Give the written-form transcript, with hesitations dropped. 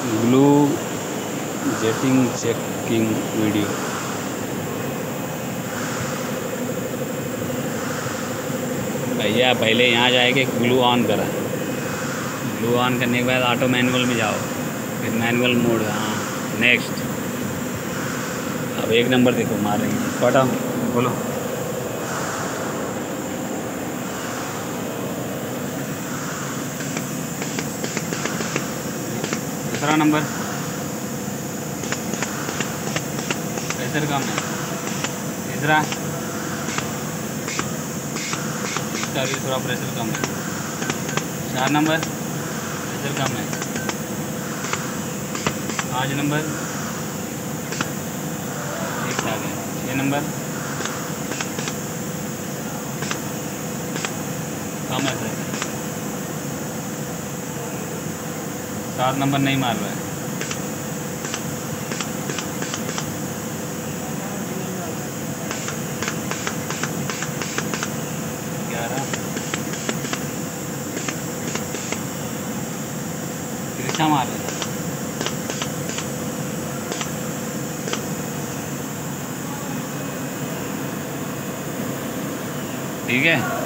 Glue jetting checking video. भैया पहले यहाँ जाके ग्लू ऑन करा, ग्लू ऑन करने के बाद ऑटो मैनुअल में जाओ, फिर मैनुअल मोड। हाँ नेक्स्ट। अब 1 नंबर देखो मार रही है, फटा बोलो। दूसरा नंबर प्रेशर कम है। तीसरा इसका भी थोड़ा प्रेशर कम है। 4 नंबर प्रेशर कम है। 5 नंबर ठीक ठाक है। 6 नंबर कम है प्रेशर। 7 नंबर नहीं मार रहा है। 11 तिरछा मार रहा है। ठीक है।